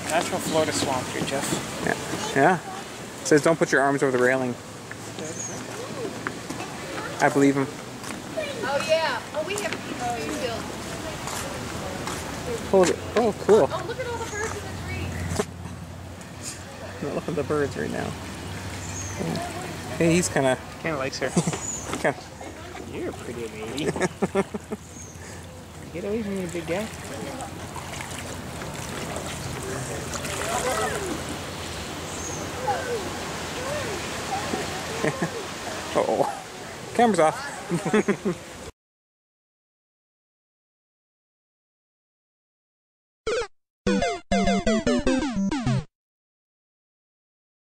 Natural Florida swamp here, Jeff. Yeah. Yeah. It says don't put your arms over the railing. I believe him. Oh yeah. Oh, we have food built. Oh, cool. Oh, look at all the birds in the tree. Look at the birds right now. Hey, he's kind of Likes her. Kinda. You're a pretty lady. Get away from me, big guy. Uh-oh. Camera's off.